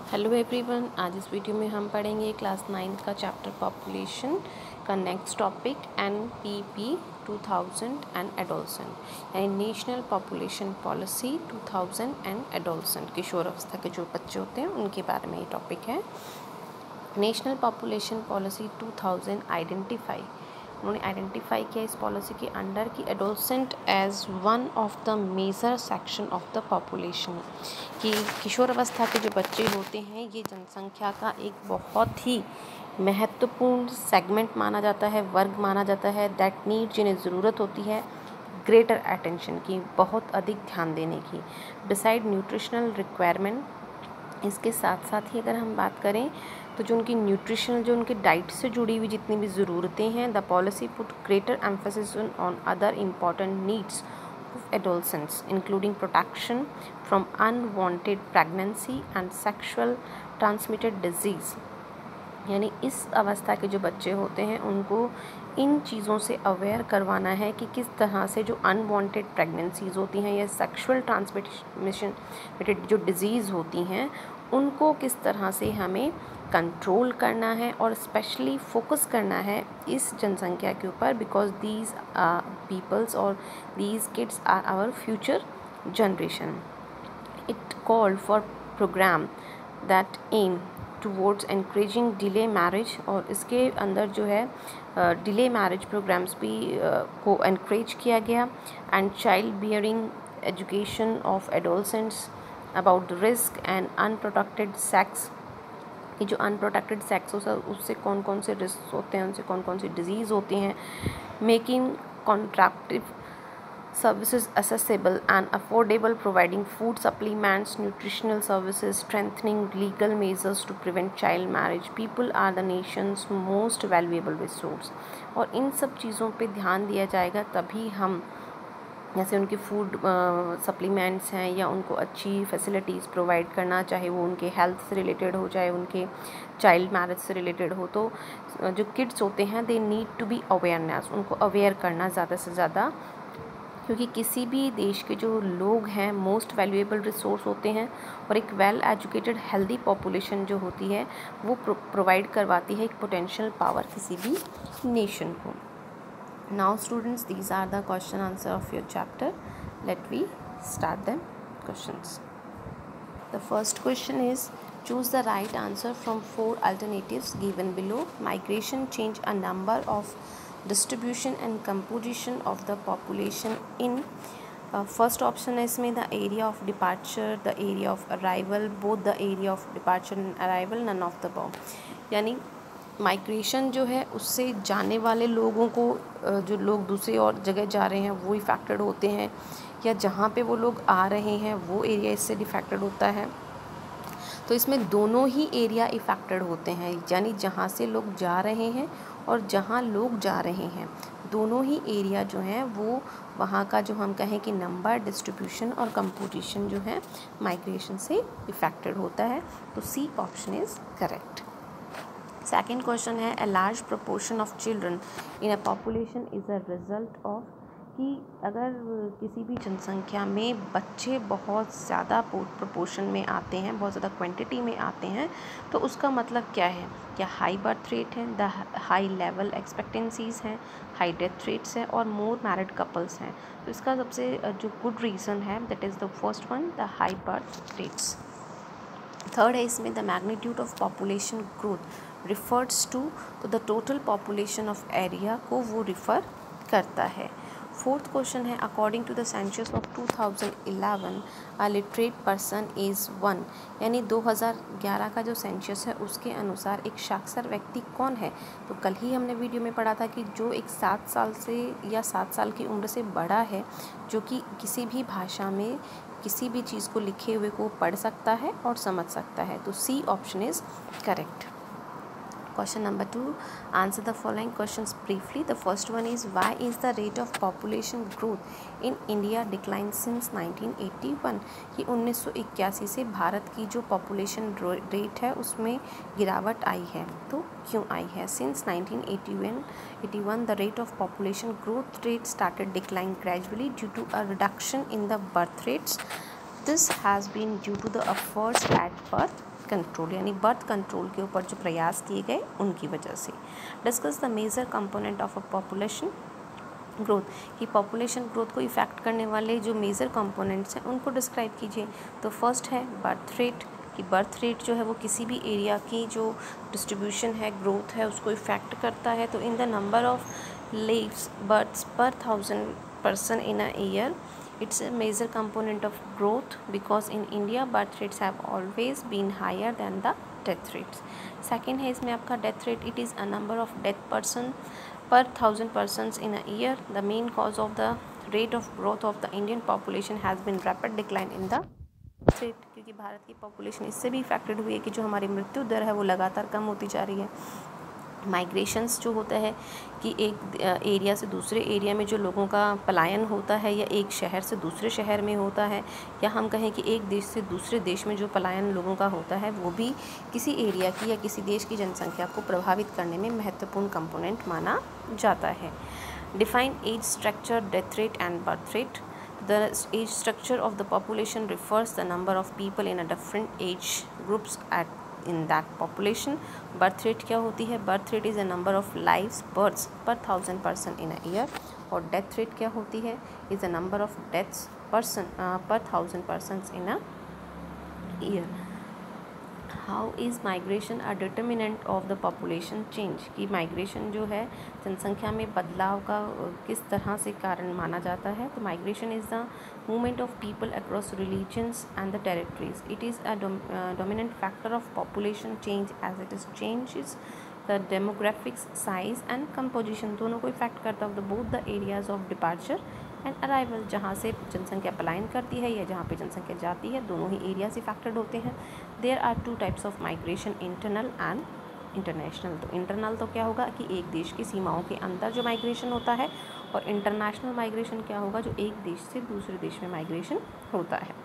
Hello everyone, आज इस video में हम पढ़ेंगे क्लास 9 का चैप्टर पॉपुलेशन का next topic NPP 2000 and adolescent यानी national population policy 2000 and adolescent. किशोर अवस्था के जो बच्चे होते हैं उनके बारे में ये टॉपिक है। नेशनल पॉपुलेशन पॉलिसी 2000 आइडेंटिफाई, उन्होंने आइडेंटिफाई किया इस पॉलिसी के अंडर कि adolescent as one of the major section of the population, कि किशोर अवस्था के जो बच्चे होते हैं ये जनसंख्या का एक बहुत ही महत्वपूर्ण सेगमेंट माना जाता है, वर्ग माना जाता है, दैट नीड, जिन्हें ज़रूरत होती है ग्रेटर अटेंशन की, बहुत अधिक ध्यान देने की। बिसाइड न्यूट्रिशनल रिक्वायरमेंट, इसके साथ साथ ही अगर हम बात करें तो जो उनकी न्यूट्रिशनल, जो उनके डाइट से जुड़ी हुई जितनी भी ज़रूरतें हैं, the policy put greater emphasis on other important needs of adolescents including protection from unwanted pregnancy and sexual transmitted disease। यानी इस अवस्था के जो बच्चे होते हैं उनको इन चीज़ों से अवेयर करवाना है कि किस तरह से जो अनवांटेड प्रेगनेंसीज़ होती हैं या सेक्सुअल ट्रांसमिशन जो डिज़ीज़ होती हैं उनको किस तरह से हमें कंट्रोल करना है और स्पेशली फोकस करना है इस जनसंख्या के ऊपर, बिकॉज दीज पीपल्स और these kids are our future generation. It called for program that aim towards encouraging delay marriage, और इसके अंदर जो है डिले मैरिज प्रोग्राम्स भी को एनकरेज किया गया, and child bearing education of adolescents about the risk and unprotected sex, कि जो अनप्रोटेक्टेड सेक्स हो उससे कौन कौन से रिस्क होते हैं, उनसे कौन कौन सी डिजीज़ होती हैं, making contraceptive services accessible and affordable, providing food supplements, nutritional services, strengthening legal measures to prevent child marriage। People are the nation's most valuable resource। और इन सब चीज़ों पे ध्यान दिया जाएगा तभी हम, जैसे उनके फूड सप्लीमेंट्स हैं या उनको अच्छी फैसिलिटीज़ प्रोवाइड करना, चाहे वो उनके हेल्थ से रिलेटेड हो, चाहे उनके चाइल्ड मैरिज से रिलेटेड हो, तो जो किड्स होते हैं they need to be awareness, उनको अवेयर करना ज़्यादा से ज़्यादा, क्योंकि किसी भी देश के जो लोग हैं मोस्ट वैल्यूएबल रिसोर्स होते हैं, और एक वेल एजुकेटेड हेल्दी पॉपुलेशन जो होती है वो प्रोवाइड करवाती है एक पोटेंशियल पावर किसी भी नेशन को। Now students, these are the question answer of your chapter. Let we start the questions. The first question is choose the right answer from 4 alternatives given below। Migration change a number of distribution and composition of the population in first option है इसमें the area of departure, the area of arrival, both the area of departure and arrival, none of the above. यानी migration जो है उससे जाने वाले लोगों को, जो लोग दूसरी और जगह जा रहे हैं वो इफेक्टेड होते हैं, या जहाँ पे वो लोग आ रहे हैं वो एरिया इससे डिफेक्टेड होता है। तो इसमें दोनों ही एरिया इफेक्टेड होते हैं, यानी जहाँ से लोग जा रहे हैं और जहाँ लोग जा रहे हैं दोनों ही एरिया जो हैं वो वहाँ का जो हम कहें कि नंबर, डिस्ट्रीब्यूशन और कंपोजिशन जो है माइग्रेशन से इफेक्टेड होता है। तो C option is correct. Second question है a large proportion of children in a population is a result of, कि अगर किसी भी जनसंख्या में बच्चे बहुत ज़्यादा प्रोपोर्शन में आते हैं, बहुत ज़्यादा क्वांटिटी में आते हैं, तो उसका मतलब क्या है? क्या हाई बर्थ रेट है, द हाई लेवल एक्सपेक्टेंसीज़ हैं, हाई डेथ रेट्स हैं और मोर मैरिड कपल्स हैं। तो इसका सबसे जो गुड रीज़न है that is the first one, the high birth rates. Third है इसमें the magnitude of population growth refers to, तो the total population of area को वो रिफ़र करता है। फोर्थ क्वेश्चन है according to the census of 2011 a literate person is 1, यानी 2011 का जो सेंसस है उसके अनुसार एक साक्षर व्यक्ति कौन है? तो कल ही हमने वीडियो में पढ़ा था कि जो एक 7 साल से या 7 साल की उम्र से बड़ा है, जो कि किसी भी भाषा में किसी भी चीज़ को लिखे हुए को पढ़ सकता है और समझ सकता है। तो C option is correct. Question number 2, answer the following questions briefly। The first one is why is the rate of population growth in India declined since 1981? कि 1981 से भारत की जो population rate है उसमें गिरावट आई है, तो क्यों आई है? Since 1981 the rate of population growth rate started decline gradually due to a reduction in the birth rates। This has been due to the efforts at birth control यानी बर्थ कंट्रोल के ऊपर जो प्रयास किए गए उनकी वजह से। Discuss the major component of a population growth, कि पॉपुलेशन ग्रोथ को इफ़ेक्ट करने वाले जो मेजर कंपोनेंट्स हैं उनको डिस्क्राइब कीजिए। तो फर्स्ट है बर्थ रेट, कि बर्थ रेट जो है वो किसी भी एरिया की जो डिस्ट्रीब्यूशन है, ग्रोथ है, उसको इफ़ेक्ट करता है। तो in the number of lives births per 1000 person in a year, it's a major component of growth because in India birth rates have always been higher than the death rates. Second है इसमें आपका death rate, it is a number of death person per 1000 persons in a year. The main cause of the rate of growth of the Indian population has been rapid decline in the death rate, क्योंकि भारत की population इससे भी affected हुई है कि जो हमारी मृत्यु दर है वो लगातार कम होती जा रही है। माइग्रेशंस जो होता है कि एक एरिया से दूसरे एरिया में जो लोगों का पलायन होता है या एक शहर से दूसरे शहर में होता है, या हम कहें कि एक देश से दूसरे देश में जो पलायन लोगों का होता है, वो भी किसी एरिया की या किसी देश की जनसंख्या को प्रभावित करने में महत्वपूर्ण कंपोनेंट माना जाता है। Define age structure, death rate and birth rate. The age structure of the population refers the number of people in a different age groups in that population. Birth rate क्या होती है? Birth rate is a number of lives births per 1000 person in a year. और death rate क्या होती है? is a number of deaths per 1000 persons in a year. How is migration a determinant of the population change, कि migration जो है जनसंख्या में बदलाव का किस तरह से कारण माना जाता है। तो migration is the movement of people across religions and the territories. It is a dominant factor of population change as it is changes the demographics size and composition, दोनों को इफेक्ट करता है both the areas of departure and arrival, जहाँ से जनसंख्या पलायन करती है या जहाँ पे जनसंख्या जाती है, दोनों ही एरियाज इफेक्टेड होते हैं। There are two types of migration, internal and international. तो इंटरनल तो क्या होगा कि एक देश की सीमाओं के अंदर जो माइग्रेशन होता है, और इंटरनेशनल माइग्रेशन क्या होगा जो एक देश से दूसरे देश में माइग्रेशन होता है।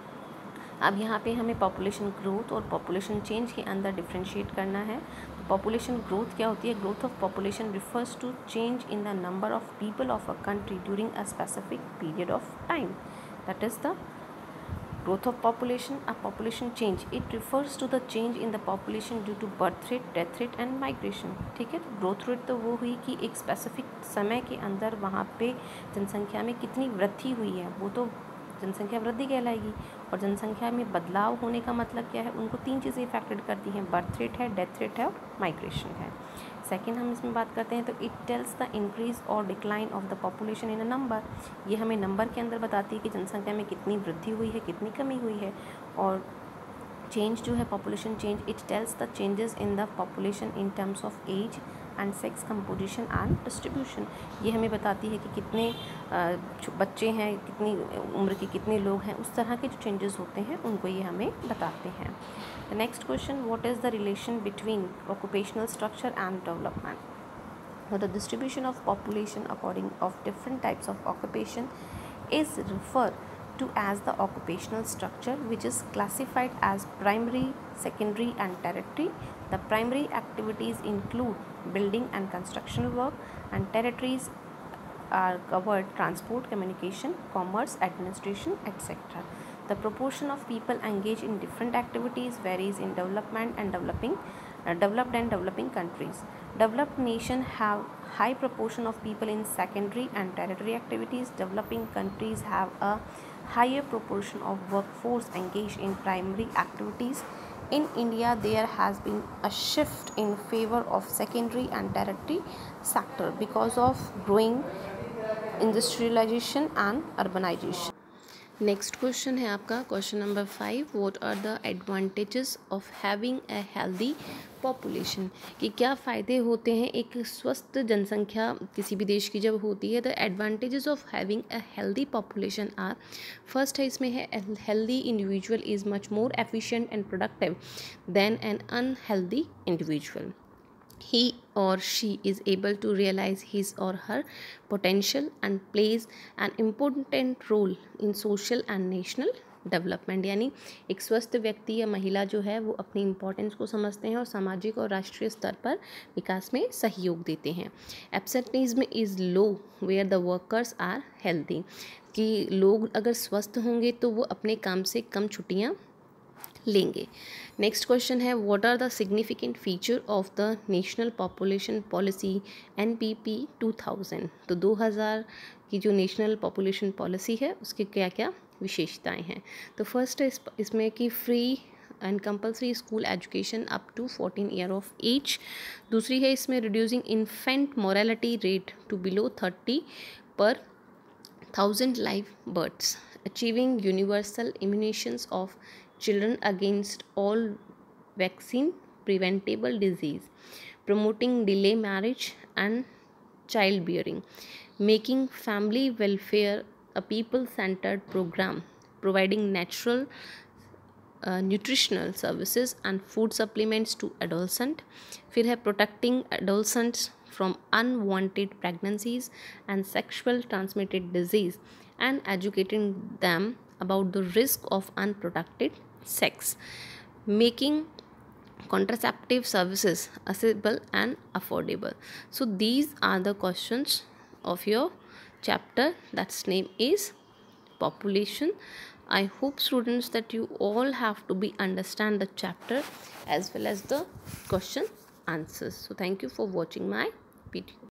अब यहाँ पे हमें पॉपुलेशन ग्रोथ और पॉपुलेशन चेंज के अंदर डिफ्रेंशिएट करना है। पॉपुलेशन ग्रोथ क्या होती है? Growth of population refers to change in the number of people of a country during a specific period of time, that is the growth of population. A population change, it refers to the change in the population due to birth rate, death rate and migration. ठीक है, तो growth rate तो वो हुई कि एक specific समय के अंदर वहाँ पे जनसंख्या में कितनी वृद्धि हुई है, वो तो जनसंख्या वृद्धि कहलाएगी। और जनसंख्या में बदलाव होने का मतलब क्या है? उनको तीन चीज़ें इफेक्टेड करती हैं, बर्थ रेट है, डेथ रेट है और माइग्रेशन है। सेकेंड हम इसमें बात करते हैं तो इट टेल्स द इंक्रीज और decline of the population in a number, ये हमें नंबर के अंदर बताती है कि जनसंख्या में कितनी वृद्धि हुई है, कितनी कमी हुई है। और चेंज जो है population change, it tells the changes in the population in terms of age and sex composition and distribution, ये हमें बताती है कि कितने बच्चे हैं, कितनी उम्र के कितने लोग हैं, उस तरह के जो चेंजेस होते हैं उनको ये हमें बताते हैं। The next question, what is the relation between occupational structure and development? So the distribution of population according of different types of occupation is referred to as the occupational structure, which is classified as primary, secondary and tertiary. The primary activities include building and construction work, and tertiaries are covered transport, communication, commerce, administration, etc. The proportion of people engaged in different activities varies in developed and developing countries. Developed nations have high proportion of people in secondary and tertiary activities. Developing countries have a higher proportion of workforce engaged in primary activities. In India, there has been a shift in favor of secondary and tertiary sector because of growing industrialization and urbanization. Next question है आपका question number 5, what are the advantages of having a healthy population, कि क्या फ़ायदे होते हैं एक स्वस्थ जनसंख्या किसी भी देश की जब होती है। The advantages of having a healthy population are, first है इसमें है healthy individual is much more efficient and productive than an unhealthy individual. He or she is able to realize his or her potential and plays an important role in social and national development, यानी एक स्वस्थ व्यक्ति या महिला जो है वो अपनी इम्पोर्टेंस को समझते हैं और सामाजिक और राष्ट्रीय स्तर पर विकास में सहयोग देते हैं. Absenteeism is low where the workers are healthy, कि लोग अगर स्वस्थ होंगे तो वो अपने काम से कम छुट्टियाँ लेंगे। नेक्स्ट क्वेश्चन है what are the significant feature of the national population policy NPP 2000। तो 2000 की जो नेशनल पॉपुलेशन पॉलिसी है उसकी क्या क्या विशेषताएं हैं। तो फर्स्ट है इसमें कि free and compulsory school education up to 14 year of age. दूसरी है इसमें reducing infant mortality rate to below 30 per 1000 live births, achieving universal immunizations of children against all vaccine preventable disease, promoting delay marriage and childbearing, making family welfare a people-centered program, providing natural nutritional services and food supplements to adolescent. फिर है protecting adolescents from unwanted pregnancies and sexual transmitted disease and educating them about the risk of unprotected sex, making contraceptive services accessible and affordable. So these are the questions of your chapter that's name is population. I hope students that you all have to be understand the chapter as well as the question answers. So thank you for watching my video.